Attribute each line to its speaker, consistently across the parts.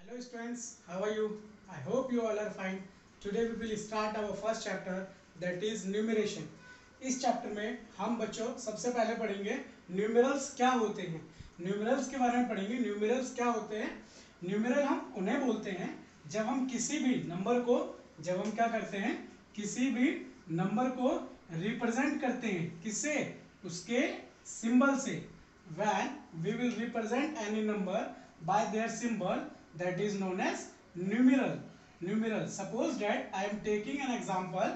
Speaker 1: Hello students, how are you? I hope you all are fine. Today we will start our first chapter, that is numeration. इस chapter में हम बच्चों सबसे पहले पढ़ेंगे numerals क्या होते हैं। न्यूमेरल्स के बारे में पढ़ेंगे। न्यूमेरल्स क्या होते हैं? न्यूमेरल हम उन्हें बोलते हैं जब हम किसी भी नंबर को जब हम क्या करते हैं किसी भी नंबर को रिप्रेजेंट करते हैं किससे? उसके सिंबल से। when we will represent any number by their symbol, that is known as numeral. Suppose that I am taking an example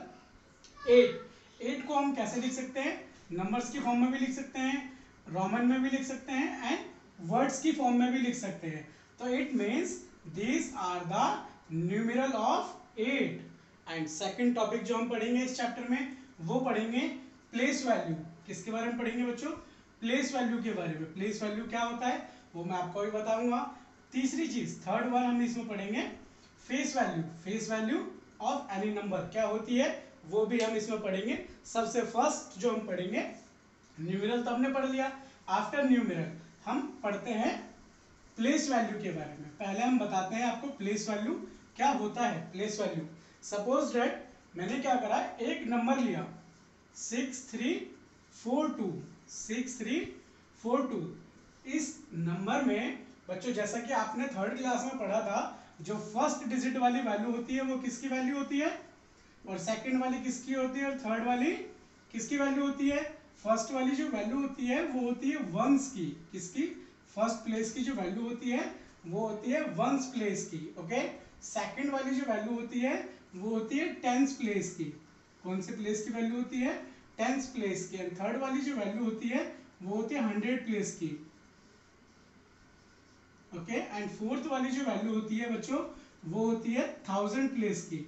Speaker 1: 8 को हम कैसे लिख सकते हैं? नंबर्स की फॉर्म में भी लिख सकते हैं, रोमन में भी लिख सकते हैं एंड वर्ड्स की फॉर्म में भी लिख सकते हैं। तो it means these are the numeral of 8। And second topic जो हम पढ़ेंगे इस चैप्टर में वो पढ़ेंगे प्लेस वैल्यू। किसके बारे में पढ़ेंगे बच्चों? प्लेस वैल्यू के बारे में। प्लेस वैल्यू क्या होता है वो मैं आपको भी बताऊंगा। तीसरी चीज, थर्ड वन, हम इसमें पढ़ेंगे face value. Face value of any number क्या होती है वो भी हम इसमें पढ़ेंगे। सबसे फर्स्ट जो हम पढ़ेंगे न्यूमेरल तो हमने पढ़ लिया। आफ्टर न्यूमेरल हम पढ़ते हैं प्लेस वैल्यू के बारे में। पहले हम बताते हैं आपको प्लेस वैल्यू क्या होता है। प्लेस वैल्यू, सपोज डेट मैंने क्या करा, एक नंबर लिया 6342। इस नंबर में बच्चों जैसा कि आपने थर्ड क्लास में पढ़ा था, जो फर्स्ट डिजिट वाली वैल्यू होती है वो किसकी वैल्यू होती है, और सेकंड वाली किसकी होती है, और थर्ड वाली किसकी वैल्यू होती है? फर्स्ट वाली जो वैल्यू होती है वो होती है वंस की। किसकी? फर्स्ट प्लेस की जो वैल्यू होती है वो होती है वंस प्लेस की। ओके। सेकंड वाली जो वैल्यू होती है वो होती है टेंस प्लेस की। कौन से प्लेस की वैल्यू होती है? टेंस प्लेस की। एंड थर्ड वाली जो वैल्यू होती है वो होती है 100 प्लेस की। ओके। एंड फोर्थ वाली जो वैल्यू होती है बच्चों वो होती है 1000 प्लेस की।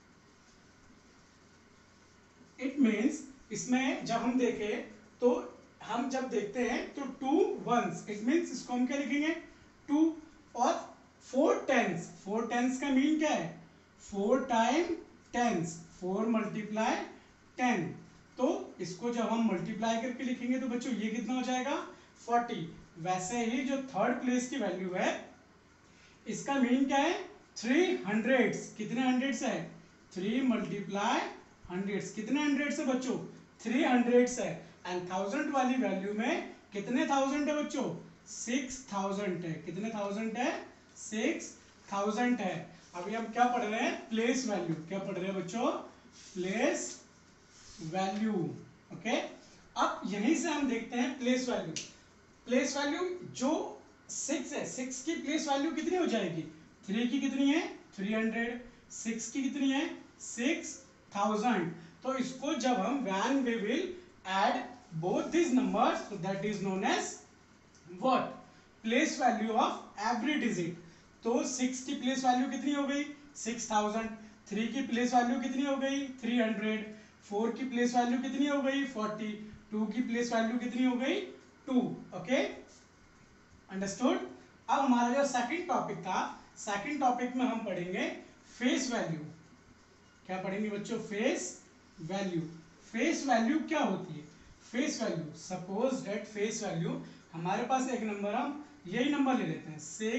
Speaker 1: इट मीन्स इसमें जब हम देखें तो हम जब देखते हैं तो 2 वंस, इट मीन्स इसको हम क्या लिखेंगे 2, और 4 टेंस। 4 टेंस का मीन क्या है? 4 टाइम टेंस, 4 मल्टीप्लाई 10। तो इसको जब हम मल्टीप्लाई करके लिखेंगे तो बच्चों ये कितना हो जाएगा 40। वैसे ही जो थर्ड प्लेस की वैल्यू है इसका मीन क्या है 300। कितने हंड्रेड्स है? 3 मल्टीप्लाई हंड्रेड्स। कितने हंड्रेड्स है बच्चों? 300 है। एंड 1000 वाली वैल्यू में कितने थाउजेंड है बच्चों? 6000 है। कितने थाउजेंड है? 6000 है। अभी हम क्या पढ़ रहे हैं? Place value. क्या पढ़ रहे हैं बच्चों? Place value. ओके। अब यहीं से हम देखते हैं प्लेस वैल्यू। प्लेस वैल्यू जो 6 है, 6 की प्लेस वैल्यू कितनी हो जाएगी? 3 की कितनी है? 300। 6 की कितनी है? 6000। तो इसको जब हम when we will add both this numbers, so that is known as what? Place value of every digit. तो 6 की प्लेस वैल्यू कितनी हो गई? 6000। 3 की प्लेस वैल्यू कितनी हो गई? 300। 4 की प्लेस वैल्यू कितनी हो गई? 40। 2 की प्लेस वैल्यू कितनी हो गई? 2। Okay, understood. अब हमारा जो सेकंड टॉपिक था, सेकंड टॉपिक में हम पढ़ेंगे फेस वैल्यू। क्या पढ़ेंगे बच्चों? Face value. फेस वैल्यू क्या होती है? Face value, suppose that face value हमारे पास एक नंबर, हम यही नंबर ले लेते हैं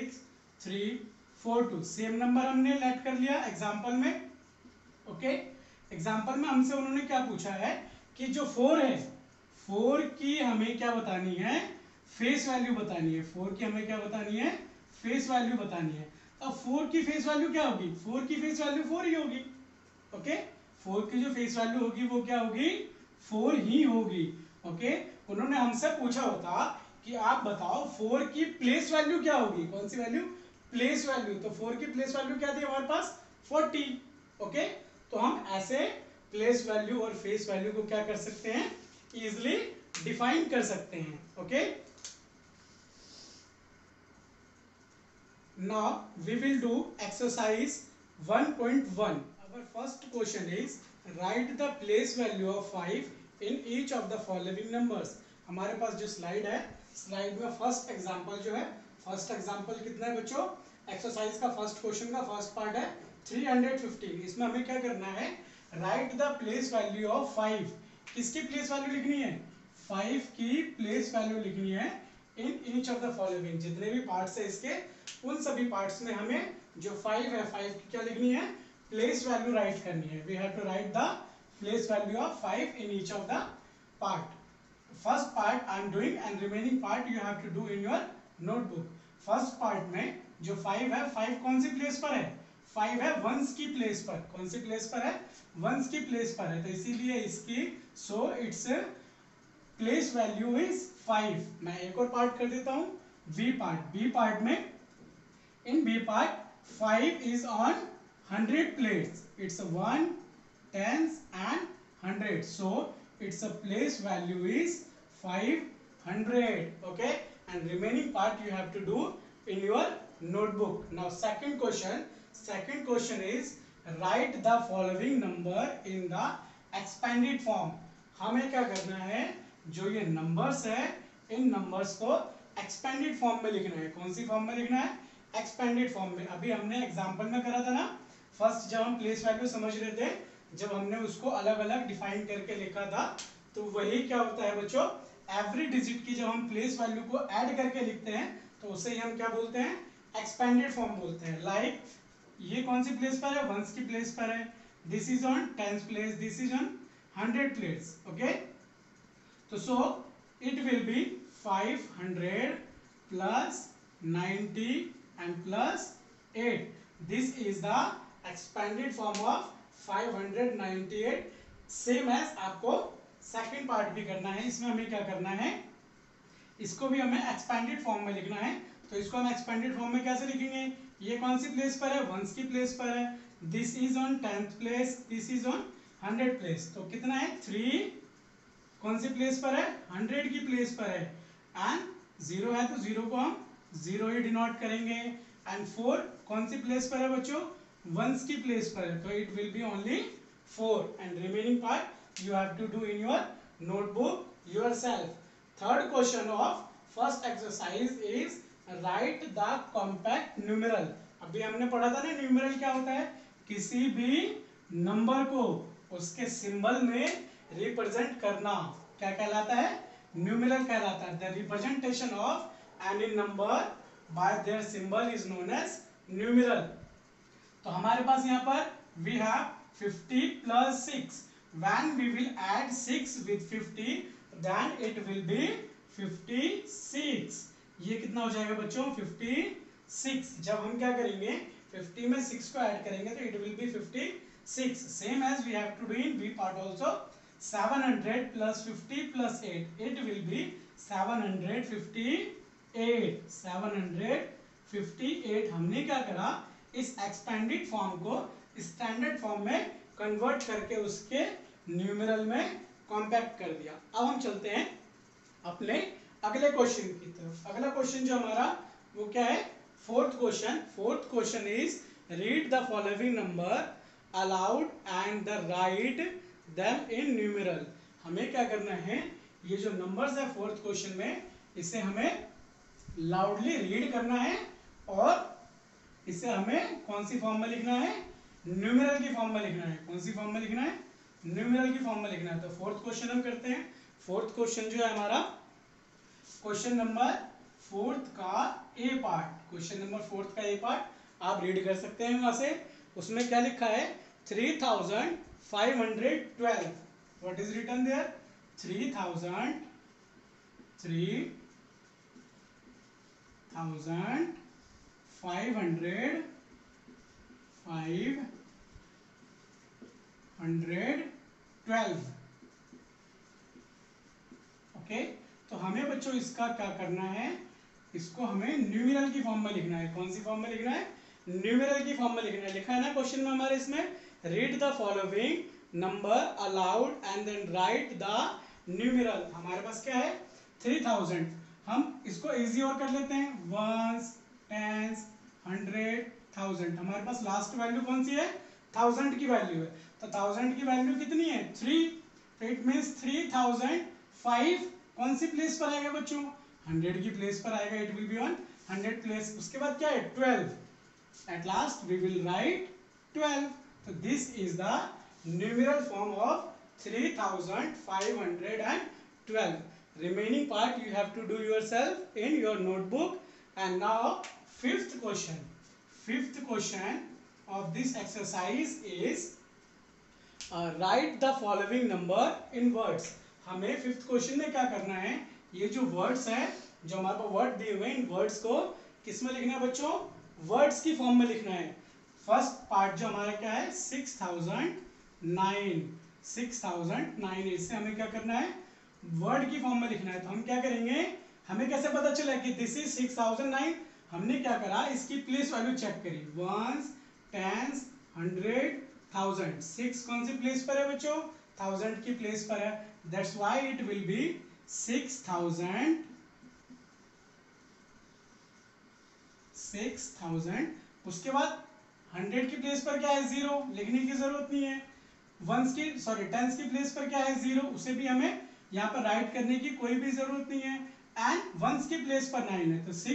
Speaker 1: 6342। सेम नंबर हमने लेट कर लिया एग्जांपल में। ओके। एग्जांपल में हमसे उन्होंने क्या पूछा है कि जो 4 है, 4 की हमें क्या बतानी है? फेस वैल्यू बतानी है। 4 की हमें क्या बतानी है? फेस वैल्यू बतानी है। अब 4 की फेस वैल्यू क्या होगी? 4 की फेस वैल्यू 4 ही होगी। ओके। 4 की जो फेस वैल्यू होगी वो क्या होगी? 4 ही होगी। ओके। उन्होंने हमसे पूछा होता कि आप बताओ 4 की प्लेस वैल्यू क्या होगी? कौन सी वैल्यू? Place value. तो 4 की प्लेस वैल्यू क्या थी हमारे पास? 40। ओके। तो हम ऐसे प्लेस वैल्यू और फेस वैल्यू को क्या कर सकते हैं? इजिली डिफाइन कर सकते हैं। Okay. Now we will do exercise 1.1. Our first question is write the place value of 5 in each of the following numbers. हमारे पास जो स्लाइड है, स्लाइड में फर्स्ट एग्जांपल जो है, फर्स्ट एग्जांपल कितना है बच्चों? एक्सरसाइज का फर्स्ट क्वेश्चन का फर्स्ट पार्ट है 315। इसमें हमें क्या करना है? Write the place value of 5। किसकी प्लेस वैल्यू लिखनी है? 5 की प्लेस वैल्यू लिखनी है in each of the following. जितने भी पार्ट्स है इसके उन सभी पार्ट्स में हमें जो 5 है 5 की क्या लिखनी है, प्लेस वैल्यू राइट करनी है. We have to write the place value of 5 in each of the part. First part I am doing and remaining part you have to do in your notebook. First part में जो 5 है 5 कौन सी place पर है, 5 है once की place पर. कौन सी प्लेस पर है, वंस की प्लेस पर है. तो इसीलिए इसकी so it's place value is 5. मैं एक और पार्ट कर देता हूं, बी पार्ट. बी पार्ट में in B part 5 is on 100 plates. It's a 1, 10s and 100. So its a place value is 500. Okay, and remaining part you have to do in your notebook. Now second question. Second question is write the following number in the expanded form. हमें क्या करना है, जो ये numbers है इन numbers को expanded form में लिखना है. कौन सी फॉर्म में लिखना है, एक्सपेंडेड फॉर्म में. अभी हमने एग्जांपल में करा था ना, फर्स्ट जब हम प्लेस वैल्यू समझ रहे थे, जब हमने उसको अलग अलग डिफाइन करके लिखा था, तो वही क्या होता है बच्चों, एवरी डिजिट की जब हम प्लेस वैल्यू को ऐड करके लिखते हैं तो उसे ही हम क्या बोलते हैं, एक्सपेंडेड फॉर्म बोलते हैं. लाइक ये कौन सी प्लेस पर है, वंस की प्लेस पर है. This is on 10th place, this is on 100 place. Okay, तो so it will be 500 plus 90 and plus 8. This is the expanded form of 598. Same as आपको सेकंड पार्ट भी करना है. इसमें हमें क्या करना है, इसको भी हमें एक्सपेंडेड फॉर्म में लिखना है. तो इसको हम एक्सपेंडेड फॉर्म में कैसे लिखेंगे, ये कौन सी प्लेस पर है, वंस की प्लेस पर है. This is on 10th place, this is on 100 place. तो कितना है, 3 कौन सी प्लेस पर है, 100 की प्लेस पर है. एंड 0 है तो 0 को हम 0 ही डिनोट करेंगे. एंड 4 कौन सी प्लेस पर है बच्चों, वंस की प्लेस पर है. तो it will be only 4. And remaining part you have to do in your notebook yourself. Third question of first exercise is write the compact numeral. अभी हमने पढ़ा था ना, न्यूमेरल क्या होता है, किसी भी नंबर को उसके सिंबल में रिप्रेजेंट करना. क्या कहलाता है, न्यूमेरल कहलाता है. The representation of any number by their symbol is known as numeral. तो हमारे पास यहाँ पर we have 50 plus 6. When we will add 6 with 50, then it will be 56. ये कितना हो जाएगा बच्चों, 56. जब हम क्या करेंगे, 50 में 6 को ऐड करेंगे तो it will be 56. Same as we have to do in B part also. 700 plus 50 plus 8, it will be 758. 758. हमने क्या करा, इस एक्सपेंडेड फॉर्म को स्टैंडर्ड फॉर्म में कन्वर्ट करके उसके न्यूमेरल में कॉम्पैक्ट कर दिया. अब हम चलते हैं अपने अगले क्वेश्चन की तरफ. अगला क्वेश्चन जो हमारा वो क्या है, fourth question. Fourth question is read the following number aloud and the write them in numeral. हमें क्या करना है, ये जो नंबर्स है फोर्थ क्वेश्चन में, इसे हमें लाउडली रीड करना है और इसे हमें कौन सी फॉर्म में लिखना है, न्यूमेरल की फॉर्म में लिखना है. कौन सी फॉर्म में लिखना है, न्यूमेरल की फॉर्म में लिखना है. तो फोर्थ क्वेश्चन हम करते हैं. फोर्थ क्वेश्चन जो है हमारा, क्वेश्चन नंबर फोर्थ का A part. Question number fourth का ए पार्ट आप रीड कर सकते हैं वहां से. उसमें क्या लिखा है, 3512. What is written there, 3512 okay. तो हमें बच्चों इसका क्या करना है, इसको हमें न्यूमेरल की फॉर्म में लिखना है. कौन सी फॉर्म में लिखना है, न्यूमेरल की फॉर्म में लिखना है. लिखा है ना क्वेश्चन में हमारे इसमें, read the following number aloud and then write the numeral. हमारे पास क्या है, 3000. हम इसको इजी और कर लेते हैं, वंस, टेंस, 100, 1000. हमारे पास लास्ट वैल्यू कौन सी है, 1000 की वैल्यू है. तो 1000 की वैल्यू कितनी है, 3. तो इट मीन्स 3005 कौन सी प्लेस पर आएगा बच्चों, 100 की प्लेस पर आएगा. It will be on 100 place. उसके बाद क्या है, 12. At last we will write 12. तो this is the numeral form of 3512. Remaining part you have to do yourself in your notebook. And now fifth question of this exercise is write the following number in words. हमें fifth question में क्या करना है, ये जो words है, जो हमारे पास वर्ड दिए हुए हैं, इन वर्ड्स को किस में लिखना है बच्चों, वर्ड्स की फॉर्म में लिखना है। फर्स्ट पार्ट जो हमारा क्या है 6009, इससे हमें क्या करना है, वर्ड की फॉर्म में लिखना है। तो हम क्या करेंगे, हमें कैसे पता चला कि दिस इज 6009, हमने क्या करा, इसकी प्लेस वैल्यू चेक करी, वंस, टेंस, 100, 1000। 6 कौन सी प्लेस पर है बच्चों, 1000 की प्लेस पर है, that's why it will be 6000। उसके बाद 100 की प्लेस पर क्या है 0, लिखने की जरूरत नहीं है। टेंस की प्लेस पर क्या है 0, उसे भी हमें यहाँ पर राइट करने की कोई भी जरूरत नहीं है। एंड वंस की प्लेस पर 9 है, तो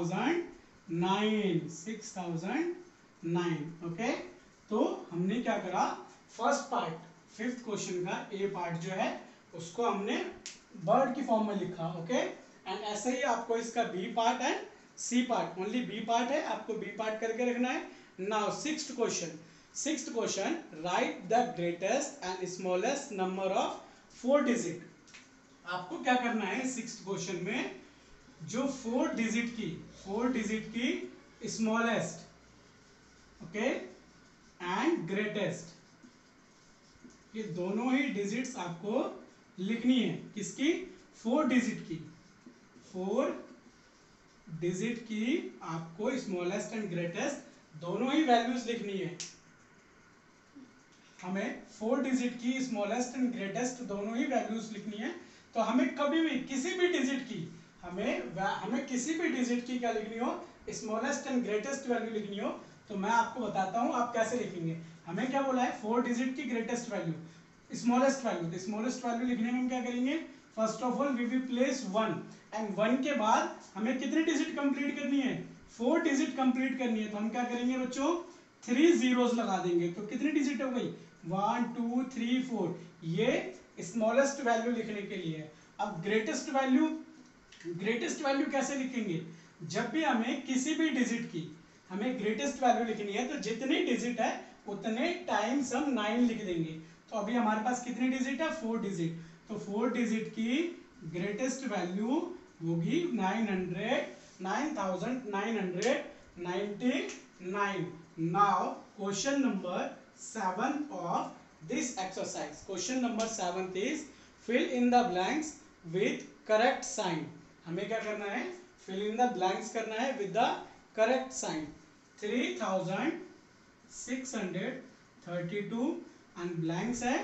Speaker 1: 6009। ओके, तो हमने क्या करा, फर्स्ट पार्ट फिफ्थ क्वेश्चन का ए पार्ट जो है उसको हमने वर्ड की फॉर्म में लिखा। ओके, एंड ऐसे ही आपको इसका B part and C part, only B part है, आपको बी पार्ट करके रखना है। Now sixth question, write the greatest and smallest number of 4 digit. आपको क्या करना है सिक्स्थ क्वेश्चन में, जो 4 डिजिट की स्मॉलेस्ट, ओके, एंड ग्रेटेस्ट, ये दोनों ही डिजिट्स आपको लिखनी है। किसकी, 4 डिजिट की आपको स्मॉलेस्ट एंड ग्रेटेस्ट दोनों ही वैल्यूज लिखनी है। हमें 4 डिजिट की स्मॉलेस्ट एंड ग्रेटेस्ट दोनों ही वैल्यूज लिखनी है। तो हमें कभी भी किसी भी डिजिट की क्या लिखनी हो, स्मॉलेस्ट एंड ग्रेटेस्ट वैल्यू लिखनी हो, तो मैं आपको बताता हूं आप कैसे लिखेंगे। हमें क्या बोला है, 4 डिजिट की ग्रेटेस्ट वैल्यू, स्मॉलेस्ट वैल्यू, तो स्मॉलेस्ट वैल्यू लिखने में हम क्या करेंगे, first of all we will place 1, and 1 के बाद हमें कितनी डिजिट कंप्लीट करनी है, 4 डिजिट कंप्लीट करनी है। तो हम क्या करेंगे बच्चों, 3 जीरोस लगा देंगे, तो कितनी डिजिट हो गई, 1 2 3 4, ये स्मॉलेस्ट वैल्यू लिखने के लिए है। अब ग्रेटेस्ट वैल्यू कैसे लिखेंगे, जब भी हमें किसी भी डिजिट की हमें ग्रेटेस्ट वैल्यू लिखनी है, तो जितनी डिजिट है उतने टाइम्स हम 9 लिख देंगे। तो अभी हमारे पास कितनी डिजिट है, 4 डिजिट, तो 4 डिजिट की ग्रेटेस्ट वैल्यू होगी 9999। Now question number 7 of this exercise, question number 7 is fill in the blanks with correct sign. हमें क्या करना है, फिल इन द ब्लैंक्स करना है with the correct sign. 3632 and blanks है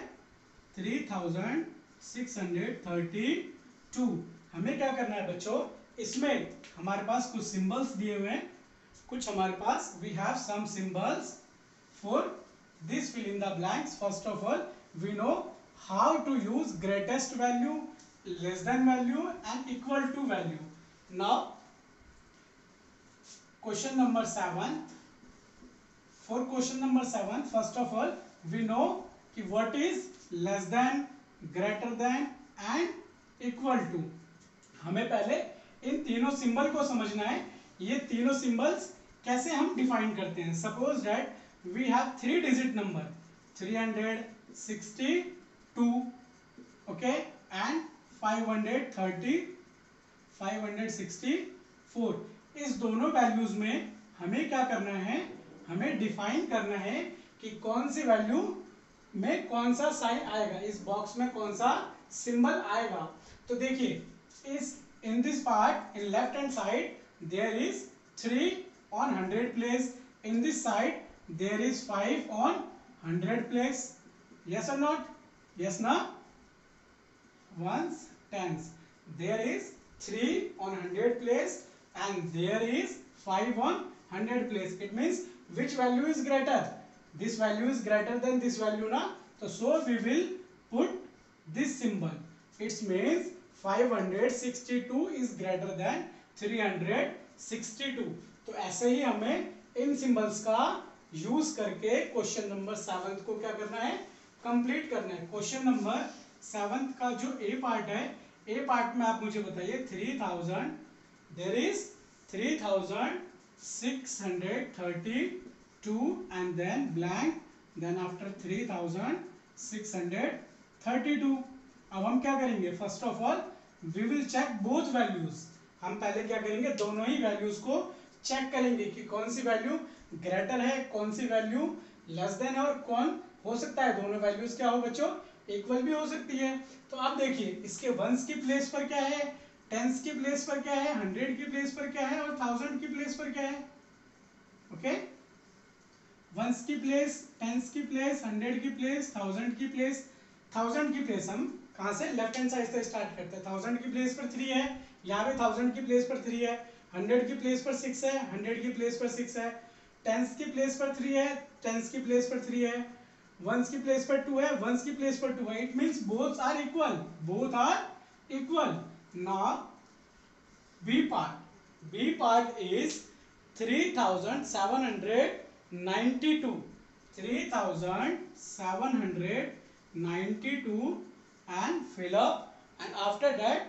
Speaker 1: 3632। हमें क्या करना है बच्चों, इसमें हमारे पास कुछ सिंबल्स दिए हुए हैं, कुछ हमारे पास we have some symbols for this fill in the blanks. First of all we know how to use greatest value, less than value and equal to value. Now question number 7, for question number 7, first of all we know कि what is less than, greater than and equal to। हमें पहले इन तीनों symbol को समझना है, ये तीनों symbols कैसे हम डिफाइन करते हैं। Suppose that we have 3 digit number 362, okay, and 564। इस दोनों वैल्यूज में हमें क्या करना है, हमें डिफाइन करना है कि कौन सी वैल्यू में कौन सा साइन आएगा, इस बॉक्स में कौन सा सिंबल आएगा। तो देखिए, इस in this part in left hand side there is 3 on 100 place, in this side there is 5 on 100 place, yes और नॉट, यस ना, ones, tens, there is 3 on 100 place and there is 5 on 100 place. It means which value is greater, this value is greater than this value na, so we will put this symbol. It means 562 is greater than 362। तो ऐसे ही हमें इन symbols का use करके question number 7 को क्या करना है, कंप्लीट करना है। क्वेश्चन नंबर 7 का जो ए पार्ट है, ए पार्ट में आप मुझे बताइए 3000, there is 3000 632 and then blank, then after 3632. अब हम क्या करेंगे, first of all we will check both values. हम पहले क्या करेंगे, दोनों ही वैल्यूज को चेक करेंगे कि कौन सी वैल्यू ग्रेटर है, कौन सी वैल्यू लेस देन है, और कौन हो सकता है दोनों वैल्यूज क्या हो बच्चों, इक्वल भी हो सकती है। तो आप देखिए इसके वंस की प्लेस पर क्या है, टेंस की प्लेस पर क्या है, 100 की प्लेस पर क्या है, और 1000 की प्लेस पर क्या है। ओके, वंस की प्लेस, टेंस की प्लेस, 100 की प्लेस, 1000 की प्लेस। 1000 की प्लेस हम कहाँ से, लेफ्ट हैंड साइड से स्टार्ट करते हैं। 1000 की प्लेस पर 3 है, यहाँ पे 1000 की प्लेस पर 3 है। 100 की प्लेस पर 6 है, 100 की प्लेस पर 6 है। टेंस की प्लेस पर 3 है, टेंस की प्लेस पर 3 है। वंस की प्लेस पर 2 है, वंस की प्लेस पर 2 है। It means both are equal, both are equal. Now B part. B part is 3792. 3792 and fill up, and after that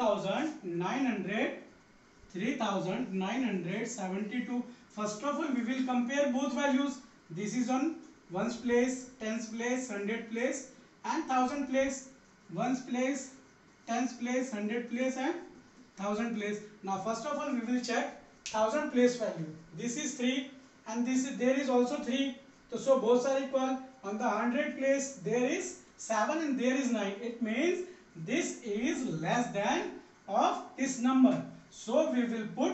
Speaker 1: 3972. First of all we will compare both values. This is on ones place, tens place, 100 place and 1000 place. Ones place, tens place, 100 place and 1000 place. Now first of all we will check 1000 place value. This is 3 and this is, there is also 3. So both are equal. On the 100 place there is 7 and there is 9. It means this is less than of this number. So we will put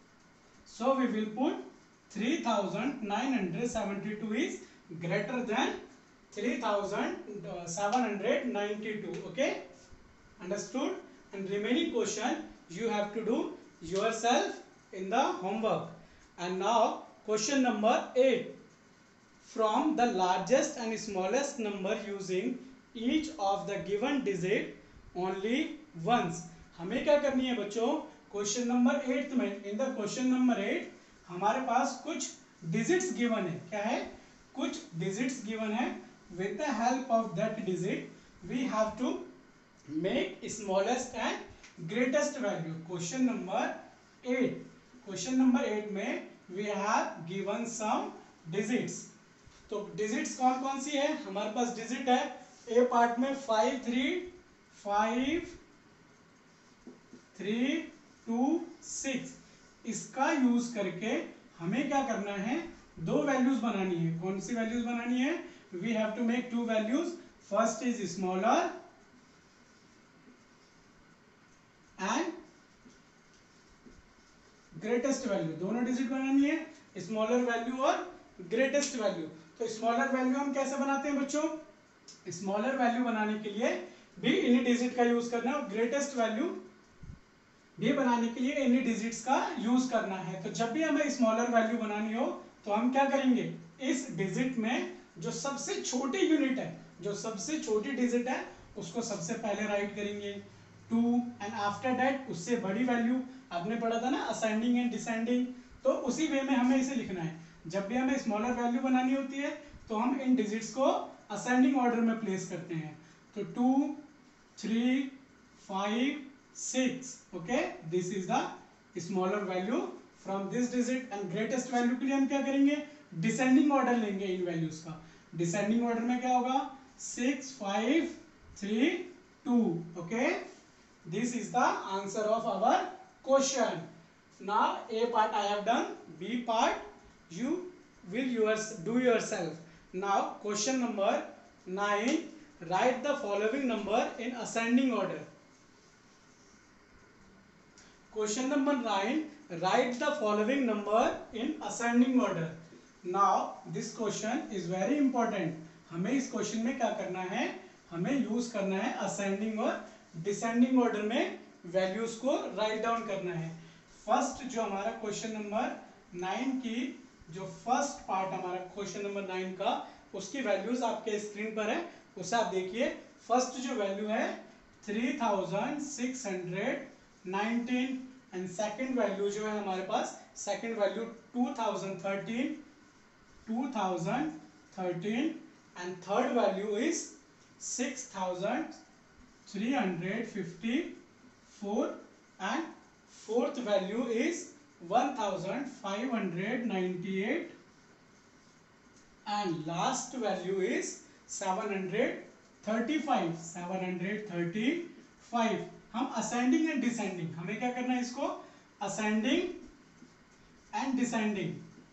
Speaker 1: 3972 is greater than 3792. Okay, understood? And remaining question you have to do yourself in the homework. And now question number 8. From the largest and smallest number using each of the given digit only once. हमें क्या करनी है बच्चों, question number 8 में, in the question number 8 हमारे पास कुछ digits given है। क्या है, कुछ डिजिट्स गिवन है। With the help of that digit we have to make smallest and greatest value. Question number 8 में we have given some digits. तो डिजिट्स कौन कौन सी है हमारे पास, डिजिट है ए पार्ट में 5 3 2 6। इसका यूज करके हमें क्या करना है, दो वैल्यूज बनानी है। कौन सी वैल्यूज बनानी है, we have to make two values. First is smaller and greatest value. दोनों डिजिट बनानी है, स्मॉलर वैल्यू और ग्रेटेस्ट वैल्यू। तो स्मॉलर वैल्यू हम कैसे बनाते हैं बच्चों, स्मॉलर वैल्यू बनाने के लिए भी इन्हीं डिजिट का यूज करना है, और ग्रेटेस्ट वैल्यू भी बनाने के लिए इन्हीं डिजिट्स का यूज करना है। तो जब भी हमें स्मॉलर वैल्यू बनानी हो तो हम क्या करेंगे, इस डिजिट में जो सबसे छोटी यूनिट है, जो सबसे छोटी डिजिट है उसको सबसे पहले राइट करेंगे 2 एंड आफ्टर दैट उससे बड़ी वैल्यू। आपने पढ़ा था ना असेंडिंग एंड डिसेंडिंग, तो उसी वे में हमें इसे लिखना है। जब भी हमें स्मॉलर वैल्यू बनानी होती है तो हम इन डिजिट्स को असेंडिंग ऑर्डर में प्लेस करते हैं। तो 2 3 5 6। Okay, this is the smaller value from this digit. And greatest value के लिए हम क्या करेंगे, डिसेंडिंग ऑर्डर लेंगे इन वैल्यूज का। डिसेंडिंग ऑर्डर में क्या होगा, 6 5 3 2। Okay, this is the answer of our question. Now A part I have done, B part you will do yourself. Now question number 9, write the following number in ascending order. Question number 9, write the following number in ascending order. Now this question is very important. हमें इस question में क्या करना है, हमें use करना है ascending और डिसेंडिंग ऑर्डर में वैल्यूज को राइट डाउन करना है। फर्स्ट जो हमारा क्वेश्चन नंबर 9 की जो फर्स्ट पार्ट हमारा क्वेश्चन नंबर 9 का, उसकी वैल्यूज आपके स्क्रीन पर है, उसे आप देखिए। फर्स्ट जो वैल्यू है 3619 एंड सेकंड वैल्यू जो है हमारे पास, second value 2013 and third value is 6354 and fourth value is 1598 and last value is 735 हम असेंडिंग एंड डिसेंडिंग, हमें क्या करना है इसको ascending and descending,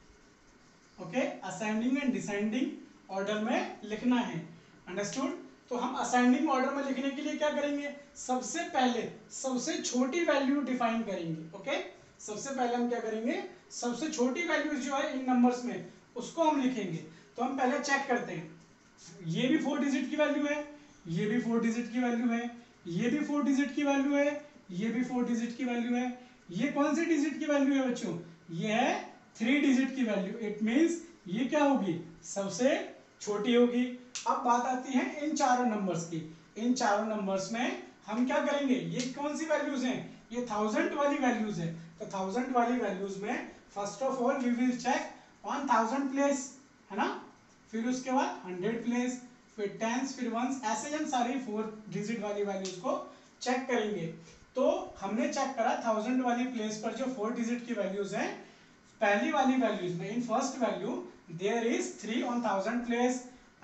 Speaker 1: okay, ascending and descending order में लिखना है, अंडरस्टूड। तो हम असेंडिंग ऑर्डर में लिखने के लिए क्या करेंगे, सबसे पहले सबसे छोटी वैल्यू डिफाइन करेंगे, ओके। सबसे पहले हम क्या करेंगे, सबसे छोटी वैल्यू जो है इन नंबर्स में उसको हम लिखेंगे। तो हम पहले चेक करते हैं, ये भी 4 डिजिट की वैल्यू है, ये भी 4 डिजिट की वैल्यू है, ये भी 4 डिजिट की वैल्यू है, ये भी 4 डिजिट की वैल्यू है। ये कौन सी डिजिट की वैल्यू है बच्चों, ये है 3 डिजिट की वैल्यू। इट मींस ये क्या होगी, सबसे छोटी होगी। अब बात आती है इन चारों नंबर्स की। इन चारों नंबर्स में हम क्या करेंगे, ये कौन सी वैल्यूज हैं, ये 1000 वाली वैल्यूज है। तो 1000 वाली वैल्यूज में first of all we will check on 1000 place, है ना, फिर उसके बाद 100 प्लेस, फिर टेंस, फिर वंस, ऐसे हम सारी 4 डिजिट वाली वैल्यूज को चेक करेंगे। तो हमने चेक करा 1000 वाली प्लेस पर जो 4 डिजिट की वैल्यूज हैं, पहली वाली वैल्यूज में in first value there is 3 on 1000 place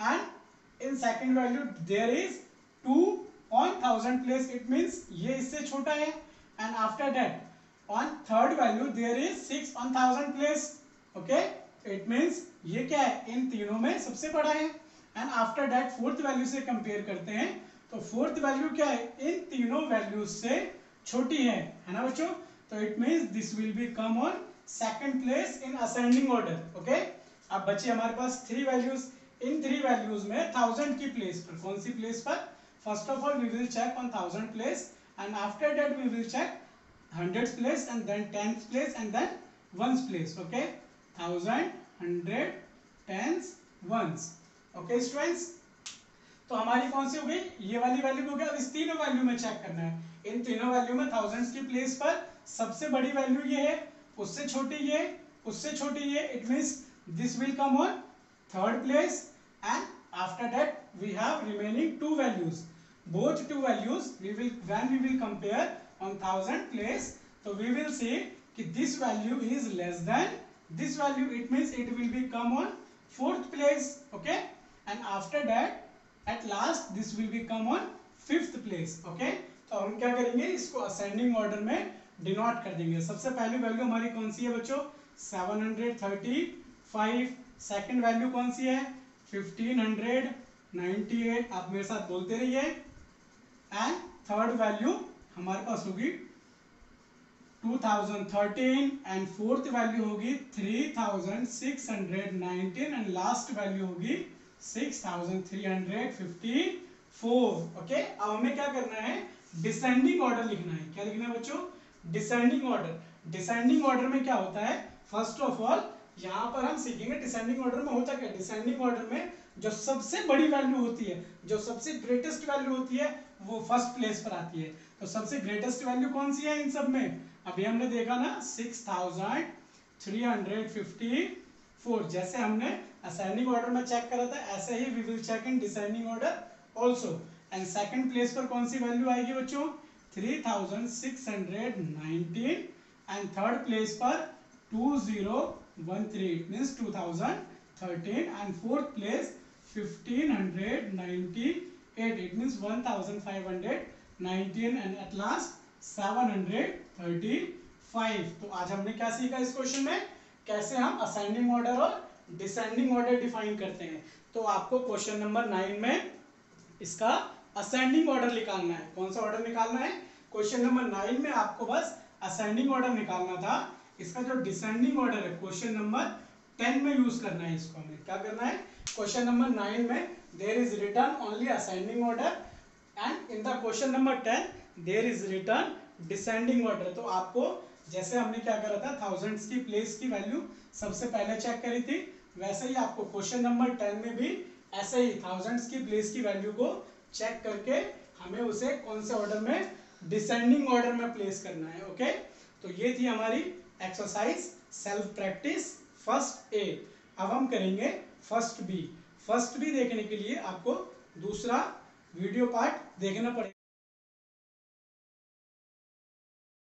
Speaker 1: and in second value there is 2 on 1000 place. It means ये इससे छोटा है। And after that on third value there is 6 on 1000 place, okay. It means ये क्या है, इन तीनों में सबसे बड़ा है। And after that fourth value से कंपेयर करते हैं, तो फोर्थ वैल्यू क्या है, इन तीनों वैल्यूज से छोटी है ना बच्चों। तो it means this will be come on second place in ascending order, okay. अब बची हमारे पास 3 वैल्यूज। इन 3 वैल्यूज में 1000 की प्लेस पर, कौन सी प्लेस पर, first of all we will check on 1000 place and after that we will check 100th place and then 10th place and then 1st place, okay, 1000, 100, 10, 1, okay students। तो हमारी कौन सी हो गई, ये वाली वैल्यू हो गया। अब इस तीनों वैल्यू में चेक करना है, इन तीनों वैल्यू में 1000 की प्लेस पर सबसे बड़ी वैल्यू ये है, उससे छोटी ये, उससे छोटी ये। It means this will come on third place and after that we have remaining 2 values. both 2 values we will, when we will compare on 1000 place, so we will see कि this value is less than this value. It means it will be come on 4th place, okay, and after that at last this will be come on 5th place, okay। तो हम क्या करेंगे, इसको ascending order में denote कर देंगे। सबसे पहली वैल्यू हमारी कौन सी है बच्चों, 735। सेकंड वैल्यू कौन सी है, 1598। आप मेरे साथ बोलते रहिए। एंड थर्ड वैल्यू हमारे पास होगी 2013 एंड फोर्थ वैल्यू होगी 3619 एंड लास्ट वैल्यू होगी 6354, ओके। अब हमें क्या करना है, डिसेंडिंग ऑर्डर लिखना है। क्या लिखना है बच्चों, डिसेंडिंग ऑर्डर। डिसेंडिंग ऑर्डर में क्या होता है, फर्स्ट ऑफ ऑल यहाँ पर हम सीखेंगे डिसेंडिंग ऑर्डर में होता क्या। डिसेंडिंग ऑर्डर में जो सबसे बड़ी वैल्यू होती है, जो सबसे ग्रेटेस्ट वैल्यू होती है, वो फर्स्ट प्लेस पर आती है। तो सबसे ग्रेटेस्ट वैल्यू कौन सी है इन सब में, अभी हमने देखा ना 6354। जैसे हमने असेंडिंग ऑर्डर में चेक करा था, ऐसे ही we will check in descending order also. And second place पर कौन सी वैल्यू आएगी बच्चों, 3619 एंड थर्ड प्लेस पर 2013, it means 2013 and fourth place 1598, it means 1519 and at last 735। तो आज हमने क्या सीखा इस क्वेश्चन में, कैसे हम असेंडिंग ऑर्डर और डिसेंडिंग ऑर्डर डिफाइन करते हैं। तो आपको क्वेश्चन नंबर 9 में इसका असेंडिंग ऑर्डर निकालना है। कौन सा ऑर्डर निकालना है, क्वेश्चन नंबर 9 में आपको बस असेंडिंग ऑर्डर निकालना था। इसका जो डिसेंडिंग ऑर्डर है क्वेश्चन नंबर 10 में यूज करना है। इसको हमें क्या करना है, क्वेश्चन नंबर 9 में there is written only ascending order and in the question number 10 there is written descending order। तो आपको जैसे हमने क्या करा था, thousands की प्लेस की वैल्यू सबसे पहले चेक करी थी, वैसे ही आपको क्वेश्चन नंबर 10 में भी ऐसे ही thousands की प्लेस की वैल्यू को चेक करके हमें उसे कौन से ऑर्डर में, डिसेंडिंग ऑर्डर में प्लेस करना है, ओके। तो ये थी हमारी exercise self practice first A. अब हम करेंगे फर्स्ट बी। फर्स्ट बी देखने के लिए आपको दूसरा वीडियो पार्ट देखना पड़ेगा।